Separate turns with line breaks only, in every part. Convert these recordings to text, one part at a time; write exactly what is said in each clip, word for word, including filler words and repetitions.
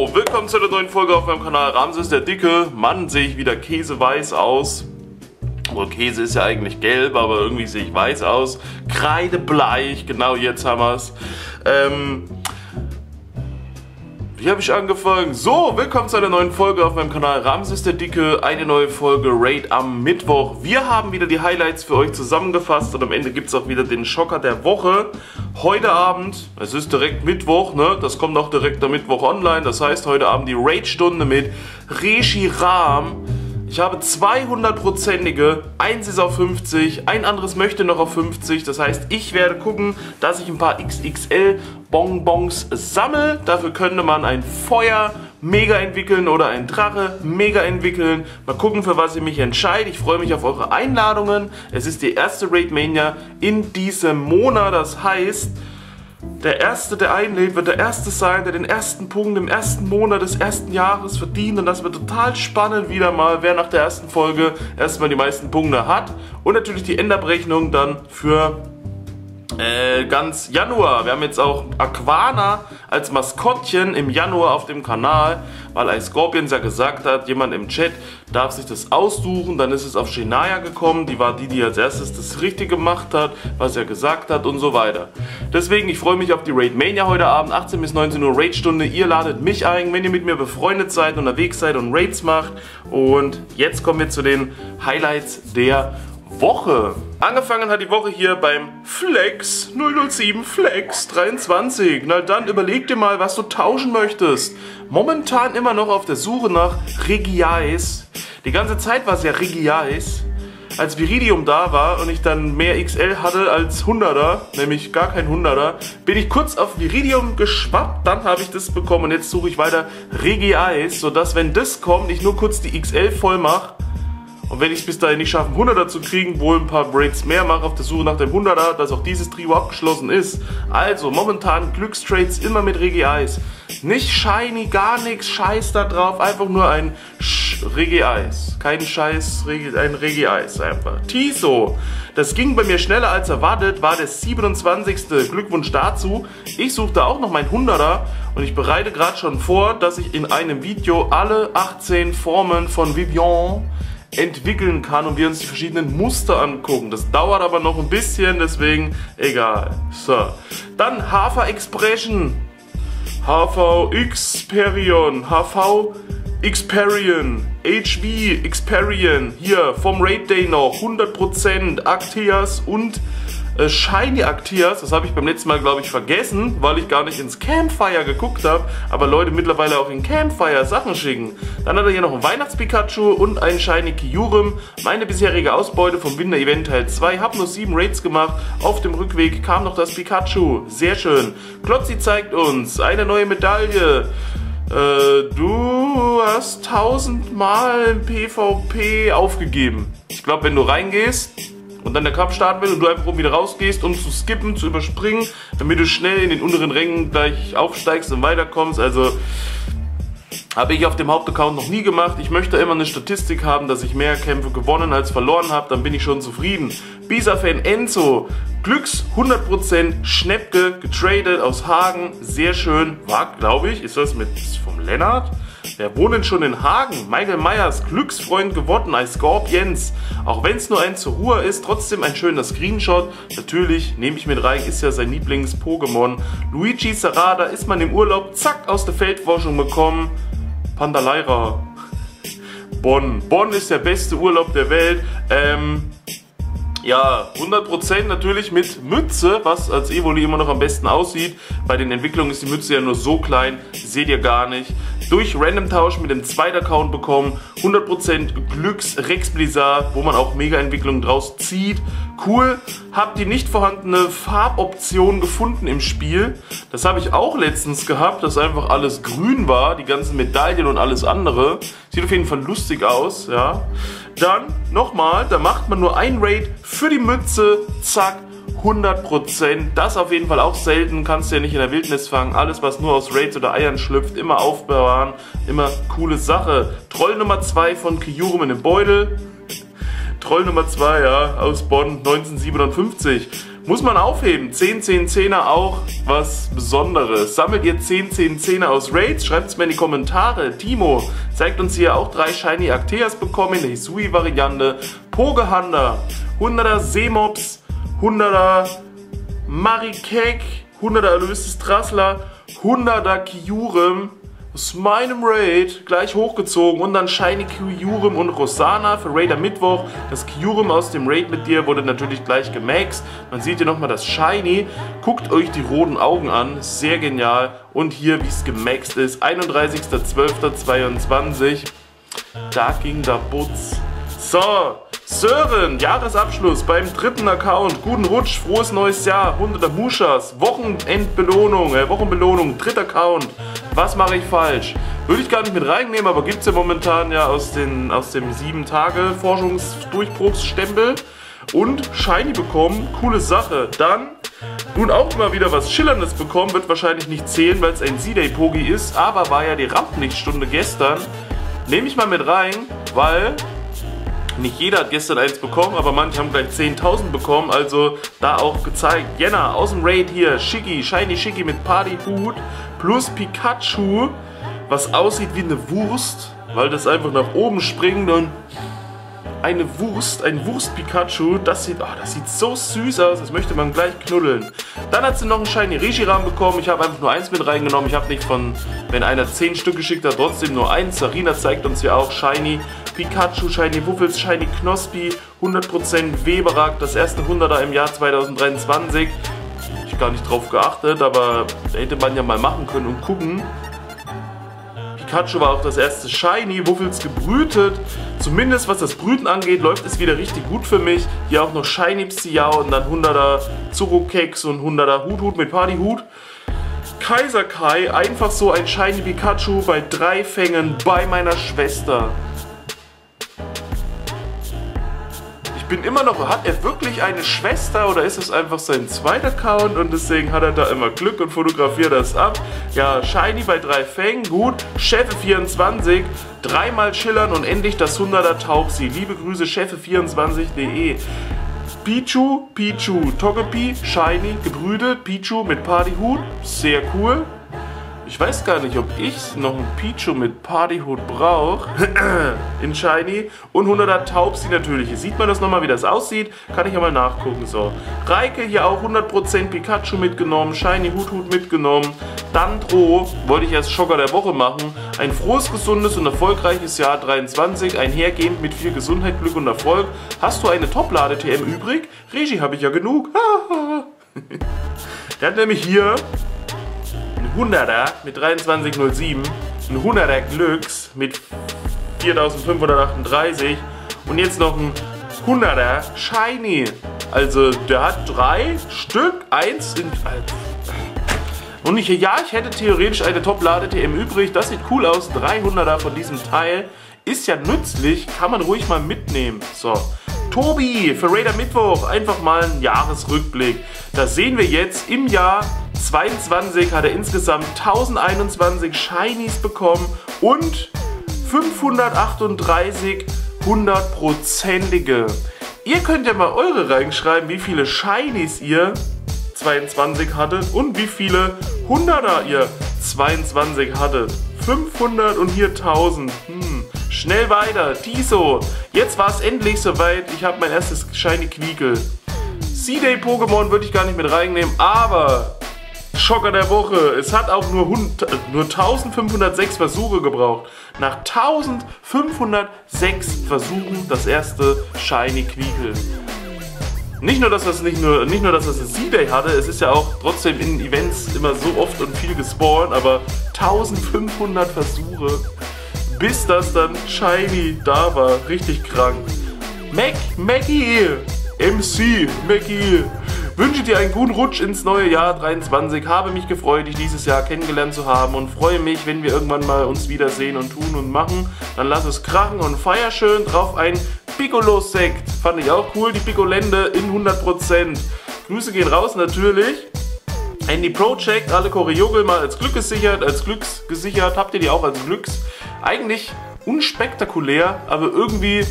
So, willkommen zu einer neuen Folge auf meinem Kanal Ramses der Dicke. Mann, sehe ich wieder käseweiß aus. Obwohl Käse ist ja eigentlich gelb, aber irgendwie sehe ich weiß aus. Kreidebleich, genau jetzt haben wir es. Ähm, wie habe ich angefangen? So, willkommen zu einer neuen Folge auf meinem Kanal Ramses der Dicke. Eine neue Folge Raid am Mittwoch. Wir haben wieder die Highlights für euch zusammengefasst und am Ende gibt es auch wieder den Schocker der Woche. Heute Abend, es ist direkt Mittwoch, ne? Das kommt auch direkt am Mittwoch online. Das heißt, heute Abend die Raid-Stunde mit Reshiram. Ich habe zweihundertprozentige, eins ist auf fünfzig, ein anderes möchte noch auf fünfzig. Das heißt, ich werde gucken, dass ich ein paar X X L-Bonbons sammle. Dafür könnte man ein Feuer mega entwickeln oder ein Drache mega entwickeln. Mal gucken, für was ich mich entscheide. Ich freue mich auf eure Einladungen. Es ist die erste Raid Mania in diesem Monat. Das heißt, der Erste, der einlädt, wird der Erste sein, der den ersten Punkt im ersten Monat des ersten Jahres verdient. Und das wird total spannend wieder mal, wer nach der ersten Folge erstmal die meisten Punkte hat. Und natürlich die Endabrechnung dann für äh, ganz Januar. Wir haben jetzt auch Aquana als Maskottchen im Januar auf dem Kanal, weil iScorpions ja gesagt hat, jemand im Chat darf sich das aussuchen. Dann ist es auf Shania gekommen, die war die, die als erstes das Richtige gemacht hat, was er gesagt hat und so weiter. Deswegen, ich freue mich auf die Raid Mania heute Abend, achtzehn bis neunzehn Uhr Raid-Stunde. Ihr ladet mich ein, wenn ihr mit mir befreundet seid, unterwegs seid und Raids macht. Und jetzt kommen wir zu den Highlights der Woche. Angefangen hat die Woche hier beim Flex null null sieben Flex dreiundzwanzig. Na dann überleg dir mal, was du tauschen möchtest. Momentan immer noch auf der Suche nach Regiais. Die ganze Zeit war es ja Regiais. Als Viridium da war und ich dann mehr X L hatte als hunderter, nämlich gar kein hunderter, bin ich kurz auf Viridium geschwappt, dann habe ich das bekommen und jetzt suche ich weiter Regiais, sodass, wenn das kommt, ich nur kurz die X L voll mache. Und wenn ich es bis dahin nicht schaffe, einen hunderter zu kriegen, wohl ein paar Raids mehr mache auf der Suche nach dem hunderter, dass auch dieses Trio abgeschlossen ist. Also momentan Glückstrades immer mit Regiais. Nicht shiny, gar nichts, Scheiß da drauf, einfach nur ein Regiais. Kein Scheiß, ein Regiais einfach. Tiso, das ging bei mir schneller als erwartet, war der siebenundzwanzigste Glückwunsch dazu. Ich suchte auch noch mein hunderter und ich bereite gerade schon vor, dass ich in einem Video alle achtzehn Formen von Vivian entwickeln kann und wir uns die verschiedenen Muster angucken. Das dauert aber noch ein bisschen, deswegen egal. So, dann Hafer Expression, H V Xperion, H V Xperion, H V Xperion, hier vom Raid Day noch hundert Prozent Arcteas und äh, Shiny Arcteas. Das habe ich beim letzten Mal, glaube ich, vergessen, weil ich gar nicht ins Campfire geguckt habe, aber Leute mittlerweile auch in Campfire Sachen schicken. Dann hat er hier noch ein Weihnachts-Pikachu und ein Shiny Kyurem. Meine bisherige Ausbeute vom Winter-Event Teil zwei. Habe nur sieben Raids gemacht. Auf dem Rückweg kam noch das Pikachu. Sehr schön. Klotzi zeigt uns eine neue Medaille. Äh, du hast tausendmal im PvP aufgegeben. Ich glaube, wenn du reingehst und dann der Kampf starten will und du einfach wieder rausgehst, um zu skippen, zu überspringen, damit du schnell in den unteren Rängen gleich aufsteigst und weiterkommst. Also habe ich auf dem Hauptaccount noch nie gemacht. Ich möchte immer eine Statistik haben, dass ich mehr Kämpfe gewonnen als verloren habe, dann bin ich schon zufrieden. Bisa-Fan Enzo, Glücks hundert Prozent Schnäppke, getradet aus Hagen, sehr schön. War, glaube ich, ist das mit vom Lennart? Wer wohnt denn schon in Hagen? Michael Myers, Glücksfreund gewonnen, iScorpions. Auch wenn es nur ein zur Ruhe ist, trotzdem ein schöner Screenshot. Natürlich, nehme ich mit rein, ist ja sein Lieblings-Pokémon. Luigi Sarada ist man im Urlaub, zack, aus der Feldforschung bekommen. Pandaleira. Bonn. Bonn ist der beste Urlaub der Welt. Ähm... Ja, hundert Prozent natürlich mit Mütze, was als Evoli immer noch am besten aussieht. Bei den Entwicklungen ist die Mütze ja nur so klein, seht ihr gar nicht. Durch Random-Tausch mit dem zweiten Account bekommen, hundert Prozent Glücks Rex Blizzard, wo man auch Mega-Entwicklungen draus zieht. Cool, hab die nicht vorhandene Farboption gefunden im Spiel. Das habe ich auch letztens gehabt, dass einfach alles grün war, die ganzen Medaillen und alles andere. Sieht auf jeden Fall lustig aus, ja. Dann nochmal, da macht man nur ein Raid für die Mütze, zack, hundert Prozent. Das auf jeden Fall auch selten, kannst du ja nicht in der Wildnis fangen. Alles, was nur aus Raids oder Eiern schlüpft, immer aufbewahren, immer coole Sache. Troll Nummer zwei von Kyurem in dem Beutel. Troll Nummer zwei, ja, aus Bonn, neunzehnhundertsiebenundfünfzig. Muss man aufheben. zehn zehn zehner auch was Besonderes. Sammelt ihr zehn zehn zehner aus Raids? Schreibt es mir in die Kommentare. Timo zeigt uns hier auch drei Shiny Arceus bekommen in der Hisui-Variante. Pogehanda, hunderter Seemops, hunderter Marikek, hunderter Erlöstes Trassler, hunderter Kyurem. Aus meinem Raid gleich hochgezogen und dann Shiny Kyurem und Rosana für Raider Mittwoch. Das Kyurem aus dem Raid mit dir wurde natürlich gleich gemaxt. Man sieht hier nochmal das Shiny. Guckt euch die roten Augen an, sehr genial. Und hier, wie es gemaxt ist, einunddreißigster zwölfter zweiundzwanzig. Da ging der Butz. So, Sören, Jahresabschluss beim dritten Account. Guten Rutsch, frohes neues Jahr. hunderter Mushas, Wochenendbelohnung, äh, Wochenbelohnung, dritter Account. Was mache ich falsch? Würde ich gar nicht mit reinnehmen, aber gibt es ja momentan ja aus, den, aus dem sieben Tage Forschungsdurchbruchsstempel. Und Shiny bekommen, coole Sache. Dann nun auch mal wieder was Schillerndes bekommen, wird wahrscheinlich nicht zählen, weil es ein Z-Day-Pogi ist. Aber war ja die Rampenlichtstunde gestern. Nehme ich mal mit rein, weil nicht jeder hat gestern eins bekommen, aber manche haben gleich zehntausend bekommen, also da auch gezeigt. Jenna aus dem Raid hier, Shiggy, Shiny Shiggy mit Partyhut plus Pikachu, was aussieht wie eine Wurst, weil das einfach nach oben springt und eine Wurst, ein Wurst-Pikachu, das sieht, oh, das sieht so süß aus, das möchte man gleich knuddeln. Dann hat sie noch einen Shiny Reshiram bekommen, ich habe einfach nur eins mit reingenommen, ich habe nicht von, wenn einer zehn Stück geschickt hat, trotzdem nur eins. Sarina zeigt uns hier auch Shiny Pikachu, Shiny Wuffels, Shiny Knospi, hundert Prozent Weberak, das erste hunderter im Jahr zweitausenddreiundzwanzig. Ich habe gar nicht drauf geachtet, aber hätte man ja mal machen können und gucken. Pikachu war auch das erste Shiny, Wuffels gebrütet. Zumindest was das Brüten angeht, läuft es wieder richtig gut für mich. Hier auch noch Shiny Psyao und dann hunderter Zurukeks und hunderter Hut-Hut mit Partyhut. Kaiser Kai, einfach so ein Shiny Pikachu bei drei Fängen bei meiner Schwester. Ich bin immer noch, hat er wirklich eine Schwester oder ist es einfach sein zweiter Account und deswegen hat er da immer Glück und fotografiert das ab. Ja, Shiny bei drei Fängen, gut. Chefe vierundzwanzig, dreimal schillern und endlich das hunderter Taubsi. Liebe Grüße, Chefe vierundzwanzig punkt de. Pichu, Pichu, Togepi, Shiny, gebrütet, Pichu mit Partyhut, sehr cool. Ich weiß gar nicht, ob ich noch einen Pichu mit Partyhut brauche. In Shiny. Und hunderter Taubsi natürlich. Hier sieht man das nochmal, wie das aussieht. Kann ich ja mal nachgucken. So. Reike hier auch hundert Prozent Pikachu mitgenommen. Shiny Hut-Hut mitgenommen. Dandro wollte ich als Schocker der Woche machen. Ein frohes, gesundes und erfolgreiches Jahr dreiundzwanzig. Einhergehend mit viel Gesundheit, Glück und Erfolg. Hast du eine Top-Lade-T M übrig? Regie habe ich ja genug. Der hat nämlich hier hunderter mit dreiundzwanzig null sieben, ein hunderter Glücks mit viertausendfünfhundertachtunddreißig und jetzt noch ein hunderter Shiny. Also der hat drei Stück, eins sind... Und ich, ja, ich hätte theoretisch eine Top-Lade-T M übrig, das sieht cool aus, dreihunderter von diesem Teil. Ist ja nützlich, kann man ruhig mal mitnehmen. So. Tobi für Raider Mittwoch, einfach mal ein Jahresrückblick. Da sehen wir jetzt, im Jahr zweiundzwanzig hat er insgesamt tausendeinundzwanzig Shinies bekommen und fünfhundertachtunddreißig hundertprozentige. Ihr könnt ja mal eure reinschreiben, wie viele Shinies ihr zweiundzwanzig hattet und wie viele hunderter ihr zweiundzwanzig hattet. fünfhundert und hier tausend. Hm. Schnell weiter. Tiso. Jetzt war es endlich soweit. Ich habe mein erstes Shiny Quiekel. Z-Day-Pokémon würde ich gar nicht mit reinnehmen, aber Schocker der Woche. Es hat auch nur, nur eintausendfünfhundertsechs Versuche gebraucht. Nach eintausendfünfhundertsechs Versuchen das erste Shiny Quiekel. Nicht nur, dass das nicht nur, nicht nur, dass das ein Z-Day hatte, es ist ja auch trotzdem in Events immer so oft und viel gespawnt, aber eintausendfünfhundert Versuche, bis das dann Shiny da war. Richtig krank. Mac, Maggie, M C, Maggie, wünsche dir einen guten Rutsch ins neue Jahr dreiundzwanzig. Habe mich gefreut, dich dieses Jahr kennengelernt zu haben und freue mich, wenn wir irgendwann mal uns wiedersehen und tun und machen. Dann lass es krachen und feier schön drauf ein Piccolo-Sekt. Fand ich auch cool, die Piccolende in hundert Prozent. Grüße gehen raus natürlich. Andy Project, alle Choreogel mal als Glück gesichert, als Glücks gesichert. Habt ihr die auch als Glücks? Eigentlich unspektakulär, aber irgendwie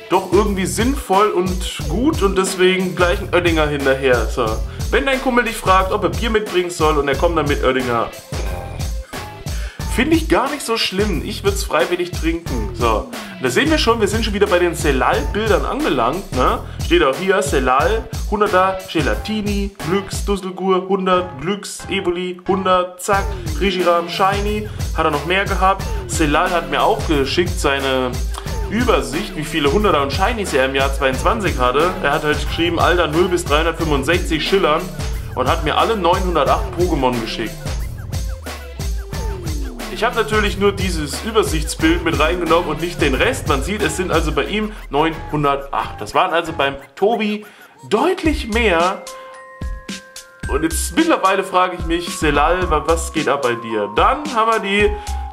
doch irgendwie sinnvoll und gut und deswegen gleich ein Oettinger hinterher. So. Wenn dein Kumpel dich fragt, ob er Bier mitbringen soll und er kommt dann mit Oettinger, finde ich gar nicht so schlimm. Ich würde es freiwillig trinken. So. Da sehen wir schon, wir sind schon wieder bei den Celal-Bildern angelangt. Ne? Steht auch hier, Celal, hunderter, Gelatini, Glücks, Dusselgur, hundert, Glücks, Evoli, hundert, zack, Reshiram, Shiny. Hat er noch mehr gehabt. Celal hat mir auch geschickt seine Übersicht, wie viele Hunderter und Shinies er im Jahr zweiundzwanzig hatte. Er hat halt geschrieben, Alter null bis dreihundertfünfundsechzig schillern und hat mir alle neunhundertacht Pokémon geschickt. Ich habe natürlich nur dieses Übersichtsbild mit reingenommen und nicht den Rest. Man sieht, es sind also bei ihm neunhundertacht. Das waren also beim Tobi deutlich mehr. Und jetzt mittlerweile frage ich mich, Celal, was geht ab bei dir? Dann haben wir die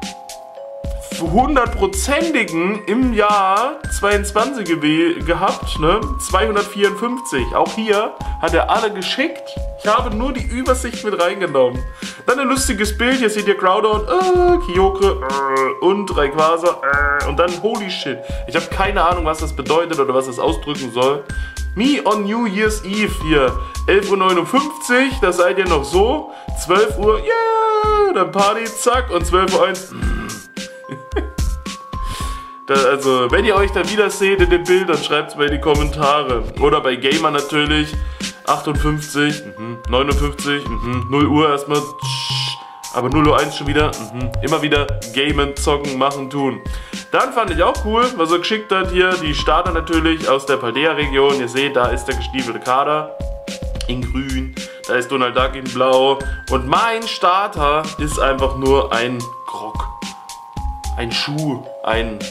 hundertprozentigen im Jahr zweiundzwanzig gehabt, ne? zweihundertvierundfünfzig. Auch hier hat er alle geschickt. Ich habe nur die Übersicht mit reingenommen. Dann ein lustiges Bild. Hier seht ihr Groudon, äh, Kyogre äh, und Rayquaza äh, und dann Holy Shit. Ich habe keine Ahnung, was das bedeutet oder was das ausdrücken soll. Me on New Year's Eve hier. elf Uhr neunundfünfzig, da seid ihr noch so. zwölf Uhr, yeah, dann Party, zack. Und zwölf Uhr eins. Da, also, wenn ihr euch da wieder seht in dem Bild, dann schreibt es mal in die Kommentare. Oder bei Gamer natürlich. achtundfünfzig, mhm, neunundfünfzig, mhm, null Uhr erstmal. Aber null Uhr eins schon wieder. Mhm, immer wieder gamen, zocken, machen, tun. Dann fand ich auch cool, was er geschickt hat hier. Die Starter natürlich aus der Paldea-Region. Ihr seht, da ist der gestiefelte Kader. In grün. Da ist Donald Duck in blau. Und mein Starter ist einfach nur ein Grog. Ein Schuh. Ein...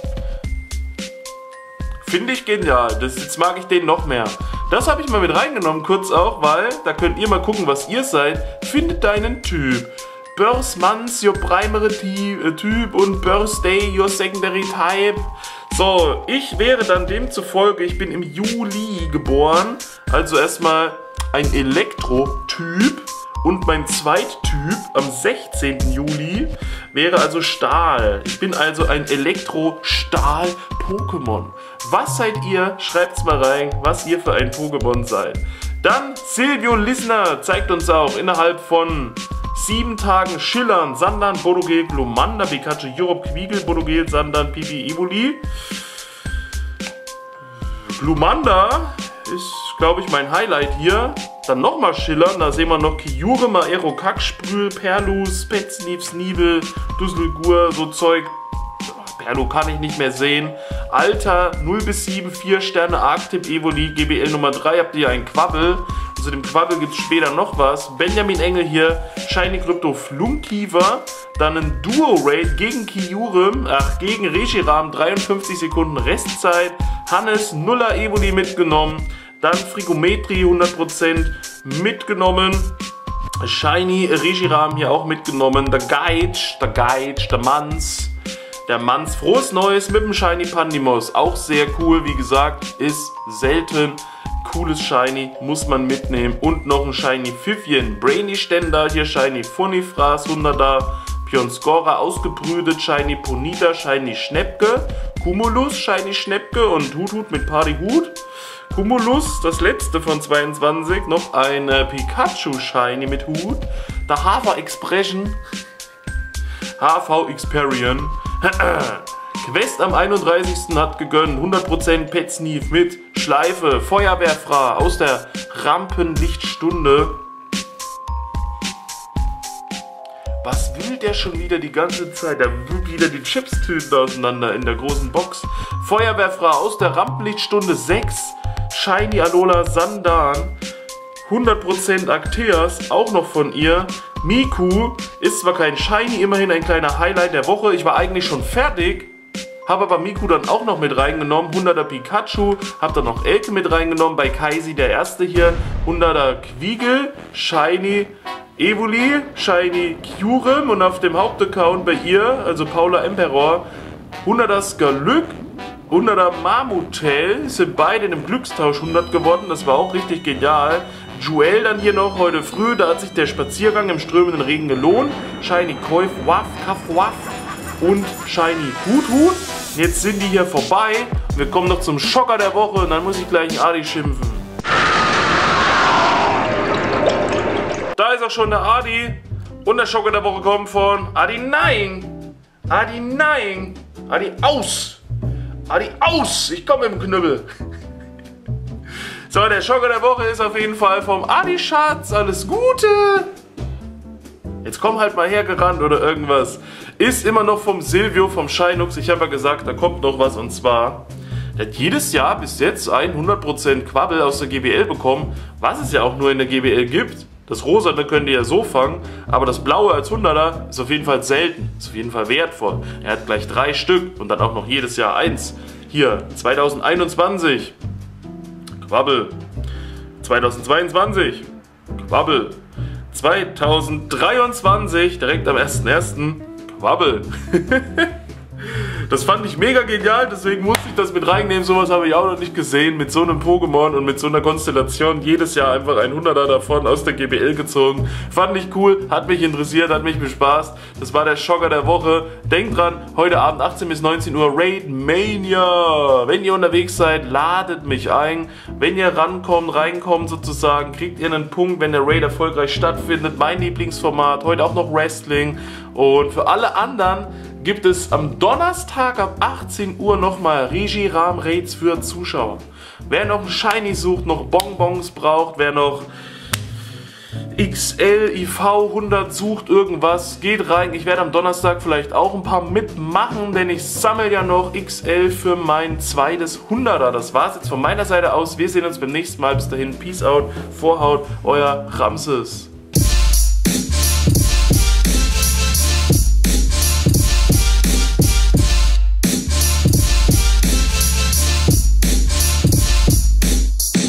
Finde ich genial. Das, jetzt mag ich den noch mehr. Das habe ich mal mit reingenommen, kurz auch, weil da könnt ihr mal gucken, was ihr seid. Findet deinen Typ. Birth Month, your primary type und Birthday, your secondary type. So, ich wäre dann demzufolge, ich bin im Juli geboren. Also erstmal ein Elektro-Typ. Und mein Zweittyp am sechzehnten Juli wäre also Stahl. Ich bin also ein Elektro-Stahl-Pokémon. Was seid ihr? Schreibt's mal rein, was ihr für ein Pokémon seid. Dann Silvio Lissner zeigt uns auch innerhalb von sieben Tagen Schillern, Sandern, Bodogel, Glumanda, Pikachu, Europe, Quiegel, Bodogel, Sandern, Pipi, Evoli. Glumanda ist, glaube ich, mein Highlight hier. Dann nochmal schillern, da sehen wir noch Kyurem, Maero, Kacksprühl, Perlus, Petznief, Sneebel, Dusselgur, so Zeug. Perlu kann ich nicht mehr sehen. Alter, null bis sieben, vier Sterne, Arctip, Evoli, G B L Nummer drei, habt ihr einen Quabbel. Zu dem Quabbel gibt es später noch was. Benjamin Engel hier, Shiny Krypto, Flunkiefer. Dann ein Duo-Raid gegen Kyurem, ach, gegen Reshiram, dreiundfünfzig Sekunden Restzeit. Hannes, Nuller Evoli mitgenommen. Dann Frigometri hundert Prozent mitgenommen. Shiny Reshiram hier auch mitgenommen. Der Geitsch, der Geitsch, der Manz. Der Manz, frohes Neues mit dem Shiny Pandimos. Auch sehr cool, wie gesagt, ist selten. Cooles Shiny, muss man mitnehmen. Und noch ein Shiny Pfiffchen. Brainy Ständer, hier Shiny Funifras, hunderter. Pionscora ausgebrütet, Shiny Ponita, Shiny Schnäppke. Cumulus, Shiny Schnäppke und Huthut mit Partyhut. Cumulus, das letzte von zweiundzwanzig, noch ein äh, Pikachu Shiny mit Hut. Der Hafer Expression, H V Experian. Quest am einunddreißigsten hat gegönnt, hundert Prozent Pet Sneef mit Schleife, Feuerwehrfrau aus der Rampenlichtstunde. Was will der schon wieder die ganze Zeit? Der will wieder die Chips-Tüten auseinander in der großen Box. Feuerwehrfrau aus der Rampenlichtstunde sechs. Shiny Alola Sandan. hundert Prozent Arceus, auch noch von ihr. Miku ist zwar kein Shiny, immerhin ein kleiner Highlight der Woche. Ich war eigentlich schon fertig. Habe aber Miku dann auch noch mit reingenommen. hunderter Pikachu. Habe dann noch Elke mit reingenommen. Bei Kaisi der erste hier. hunderter Quiegel. Shiny Evoli, Shiny Kyurem und auf dem Hauptaccount bei ihr, also Paula Emperor, hunderter Skalück, hunderter Mamutel, sind beide in einem Glückstausch hundert geworden, das war auch richtig genial. Joel dann hier noch heute früh, da hat sich der Spaziergang im strömenden Regen gelohnt. Shiny Koif, Waff, Kaff, Waff und Shiny Hut Hut. Jetzt sind die hier vorbei. Wir kommen noch zum Schocker der Woche und dann muss ich gleich einen Adi schimpfen. Da ist auch schon der Adi. Und der Schocker der Woche kommt von Adi nein. Adi nein. Adi aus. Adi aus. Ich komme mit dem Knüppel. So, der Schocker der Woche ist auf jeden Fall vom Adi Schatz. Alles Gute. Jetzt komm halt mal hergerannt oder irgendwas. Ist immer noch vom Silvio, vom Scheinux. Ich habe ja gesagt, da kommt noch was und zwar... Der hat jedes Jahr bis jetzt hundert Prozent Quabbel aus der G B L bekommen, was es ja auch nur in der G B L gibt. Das Rosane könnt ihr ja so fangen, aber das Blaue als hunderter ist auf jeden Fall selten, ist auf jeden Fall wertvoll. Er hat gleich drei Stück und dann auch noch jedes Jahr eins. Hier, zweitausendeinundzwanzig, Quabbel. zweitausendzweiundzwanzig, Quabbel. zweitausenddreiundzwanzig, direkt am ersten ersten, Quabbel. Das fand ich mega genial, deswegen musste ich das mit reinnehmen. Sowas habe ich auch noch nicht gesehen. Mit so einem Pokémon und mit so einer Konstellation jedes Jahr einfach ein hunderter davon aus der G B L gezogen. Fand ich cool, hat mich interessiert, hat mich bespaßt. Das war der Schocker der Woche. Denkt dran, heute Abend achtzehn bis neunzehn Uhr Raid Mania. Wenn ihr unterwegs seid, ladet mich ein. Wenn ihr rankommt, reinkommt sozusagen, kriegt ihr einen Punkt, wenn der Raid erfolgreich stattfindet. Mein Lieblingsformat, heute auch noch Wrestling. Und für alle anderen gibt es am Donnerstag ab achtzehn Uhr nochmal Regie-Rahmen Raids für Zuschauer. Wer noch ein Shiny sucht, noch Bonbons braucht, wer noch X L, I V hundert sucht, irgendwas, geht rein. Ich werde am Donnerstag vielleicht auch ein paar mitmachen, denn ich sammle ja noch X L für mein zweites hunderter. Das war's jetzt von meiner Seite aus. Wir sehen uns beim nächsten Mal. Bis dahin, Peace out, Vorhaut, euer Ramses.